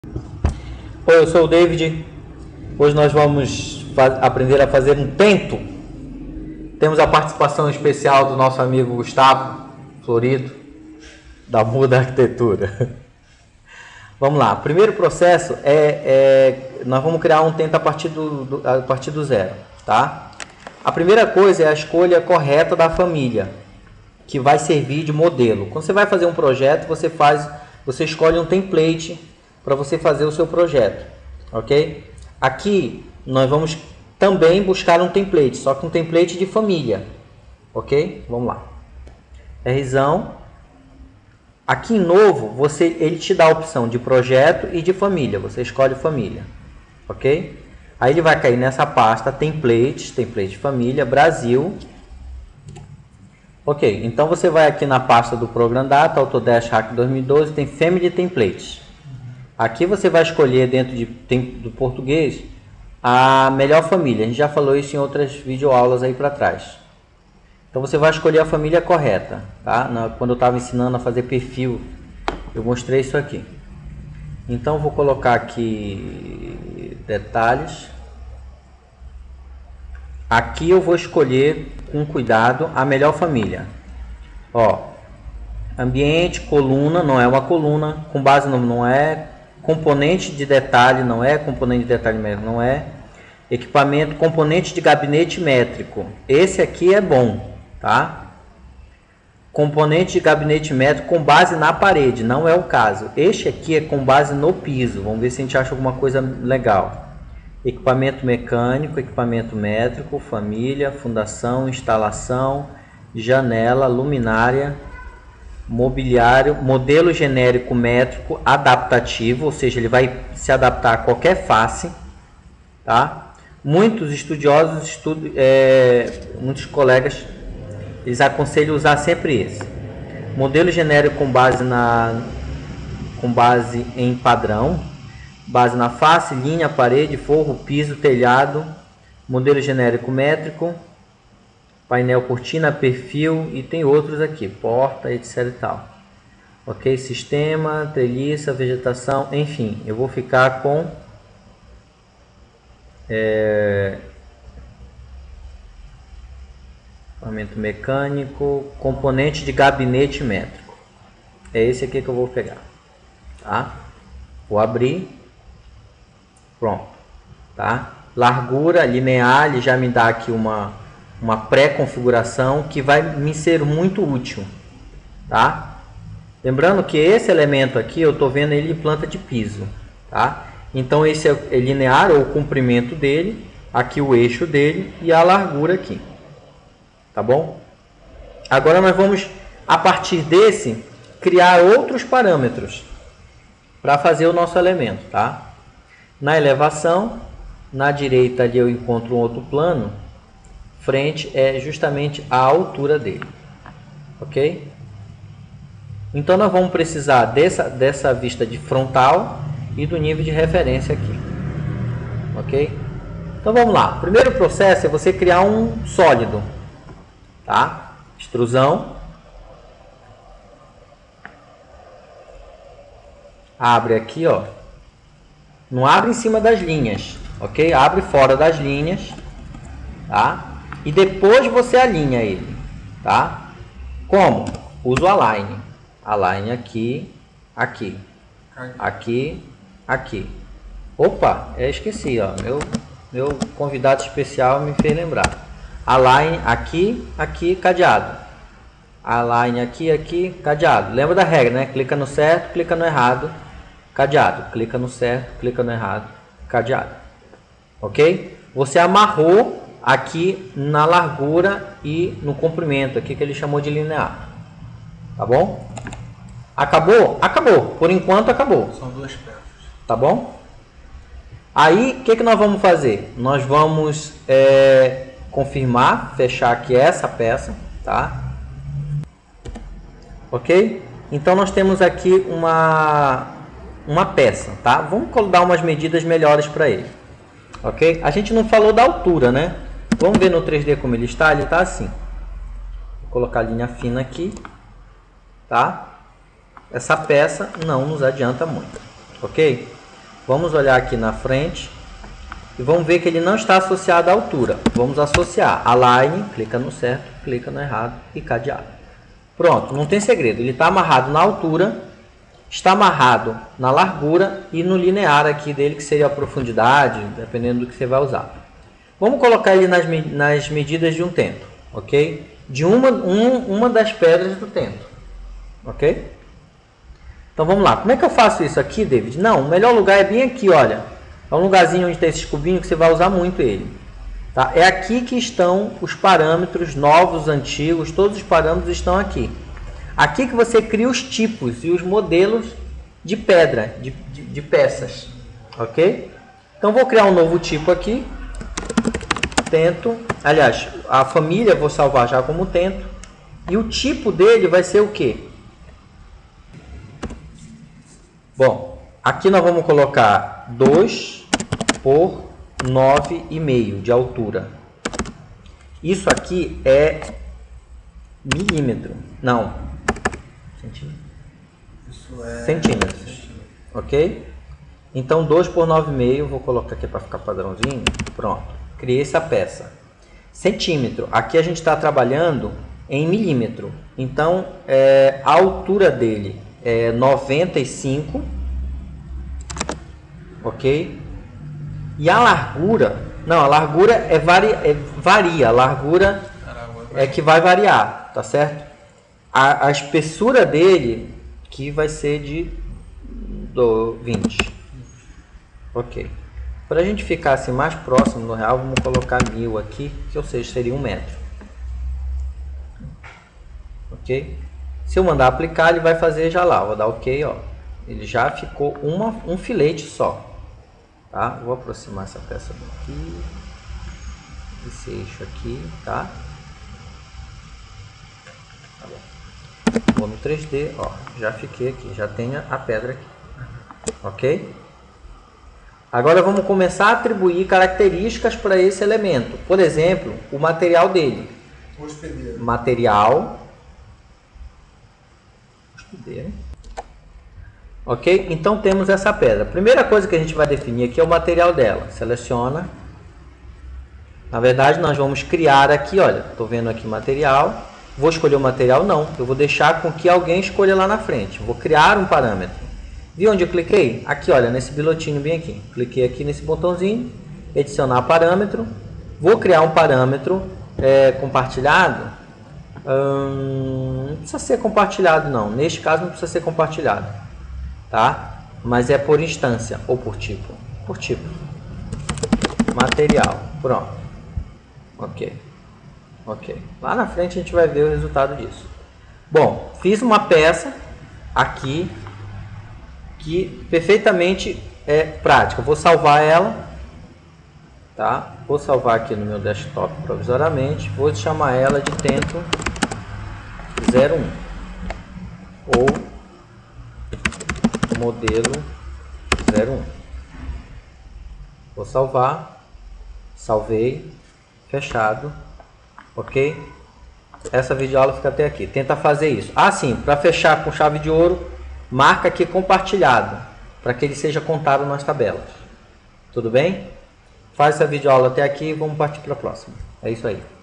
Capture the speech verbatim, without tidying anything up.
Oi, eu sou o David. Hoje nós vamos aprender a fazer um tento. Temos a participação especial do nosso amigo Gustavo Florido, da Muda Arquitetura. Vamos lá. O primeiro processo é, é nós vamos criar um tento a partir do, do, a partir do zero, tá? A primeira coisa é a escolha correta da família, que vai servir de modelo. Quando você vai fazer um projeto, você faz, você escolhe um template para você fazer o seu projeto, ok? Aqui nós vamos também buscar um template, só que um template de família, ok? Vamos lá. Rzão. Aqui em novo, você, ele te dá a opção de projeto e de família. Você escolhe família, ok? Aí ele vai cair nessa pasta templates, template de família, Brasil. Ok, então você vai aqui na pasta do Program Data, Autodesk Hack dois mil e doze, tem Family Templates. Aqui você vai escolher dentro de, tem, do português a melhor família. A gente já falou isso em outras videoaulas aí para trás. Então você vai escolher a família correta, tá? Na, quando eu estava ensinando a fazer perfil, eu mostrei isso aqui. Então vou colocar aqui detalhes. Aqui eu vou escolher com cuidado a melhor família. Ó, ambiente, coluna, não é uma coluna, com base no não é, componente de detalhe, não é, componente de detalhe métrico, não é, equipamento, componente de gabinete métrico. Esse aqui é bom, tá? Componente de gabinete métrico com base na parede, não é o caso. Este aqui é com base no piso. Vamos ver se a gente acha alguma coisa legal. Equipamento mecânico, equipamento métrico, família, fundação, instalação, janela, luminária, mobiliário, modelo genérico métrico adaptativo, ou seja, ele vai se adaptar a qualquer face, tá? Muitos estudiosos, estudo, é, muitos colegas, eles aconselham usar sempre esse. Modelo genérico com base, na, com base em padrão, base na face, linha, parede, forro, piso, telhado, modelo genérico métrico, painel, cortina, perfil e tem outros aqui, porta, etc e tal. Ok, sistema, treliça, vegetação, enfim, eu vou ficar com é, equipamento mecânico, componente de gabinete métrico. É esse aqui que eu vou pegar, tá? Vou abrir, pronto, tá? Largura linear, ele já me dá aqui uma uma pré-configuração que vai me ser muito útil, tá? Lembrando que esse elemento aqui eu estou vendo ele em planta de piso, tá? Então esse é linear ou o comprimento dele, aqui o eixo dele e a largura aqui, tá bom? Agora nós vamos a partir desse criar outros parâmetros para fazer o nosso elemento, tá? Na elevação, na direita ali eu encontro um outro plano. Frente é justamente a altura dele, ok? Então nós vamos precisar dessa, dessa vista de frontal e do nível de referência aqui, ok? Então vamos lá, o primeiro processo é você criar um sólido, tá? Extrusão, abre aqui, ó, não abre em cima das linhas, ok? Abre fora das linhas, tá? E depois você alinha ele, tá? Como? Usa o align. Align aqui, aqui, aqui, aqui. Opa, eu esqueci, ó. Meu, meu convidado especial me fez lembrar. Align aqui, aqui, cadeado. Align aqui, aqui, cadeado. Lembra da regra, né? Clica no certo, clica no errado, cadeado. Clica no certo, clica no errado, cadeado. Ok? Você amarrou aqui na largura e no comprimento, aqui que ele chamou de linear, tá bom? Acabou? Acabou, por enquanto acabou. São duas peças, tá bom? Aí, o que, que nós vamos fazer? Nós vamos é, confirmar, fechar aqui essa peça, tá? Ok? Então, nós temos aqui uma, uma peça, tá? Vamos dar umas medidas melhores para ele, ok? A gente não falou da altura, né? Vamos ver no três D como ele está? Ele está assim. Vou colocar a linha fina aqui, tá? Essa peça não nos adianta muito, ok? Vamos olhar aqui na frente e vamos ver que ele não está associado à altura. Vamos associar align, clica no certo, clica no errado e cadeado. Pronto, não tem segredo. Ele está amarrado na altura, está amarrado na largura e no linear aqui dele, que seria a profundidade, dependendo do que você vai usar. Vamos colocar ele nas, nas medidas de um tento, ok? De uma, um, uma das pedras do tento, ok? Então vamos lá. Como é que eu faço isso aqui, David? Não, o melhor lugar é bem aqui, olha. É um lugarzinho onde tem esses cubinhos que você vai usar muito ele. Tá? É aqui que estão os parâmetros novos, antigos, todos os parâmetros estão aqui. Aqui que você cria os tipos e os modelos de pedra, de, de, de peças, ok? Então vou criar um novo tipo aqui, tento, aliás, a família vou salvar já como tento, e o tipo dele vai ser o quê? Bom, aqui nós vamos colocar dois por nove e meio de altura. Isso aqui é milímetro, não, centímetro. Isso é centímetros, centímetro. Ok? Então dois por nove e meio, vou colocar aqui para ficar padrãozinho, pronto, criei essa peça. Centímetro, aqui a gente está trabalhando em milímetro, então é, a altura dele é noventa e cinco, ok? E a largura, não, a largura é, vari, é varia, a largura é que vai variar, tá certo? A, a espessura dele que vai ser de do vinte, ok? Para a gente ficar assim mais próximo do real, vamos colocar mil aqui, que ou seja, seria um metro, ok? Se eu mandar aplicar, ele vai fazer já lá. Vou dar OK, ó. Ele já ficou uma, um filete só. Tá? Vou aproximar essa peça daqui. Esse eixo aqui, tá? Tá bom. Vou no três D, ó. Já fiquei aqui, já tenho a pedra aqui. Ok? Agora vamos começar a atribuir características para esse elemento. Por exemplo, o material dele. Hospedeiro. Material. Ok? Então temos essa pedra. A primeira coisa que a gente vai definir aqui é o material dela. Seleciona. Na verdade, nós vamos criar aqui, olha, estou vendo aqui material. Vou escolher o material? Não. Eu vou deixar com que alguém escolha lá na frente. Vou criar um parâmetro. Viu onde eu cliquei? Aqui, olha, nesse bilotinho bem aqui. Cliquei aqui nesse botãozinho. Adicionar parâmetro. Vou criar um parâmetro é, compartilhado. Hum, não precisa ser compartilhado não, neste caso não precisa ser compartilhado, tá? Mas é por instância ou por tipo, por tipo, material, pronto, ok, ok, lá na frente a gente vai ver o resultado disso. Bom, fiz uma peça aqui que perfeitamente é prática, vou salvar ela, tá? Vou salvar aqui no meu desktop provisoriamente, vou chamar ela de tento zero um ou modelo zero um. Vou salvar, salvei, fechado, ok? Essa videoaula fica até aqui. Tenta fazer isso. Ah, sim, para fechar com chave de ouro, marca aqui compartilhado, para que ele seja contado nas tabelas. Tudo bem? Faz essa videoaula até aqui e vamos partir para a próxima. É isso aí.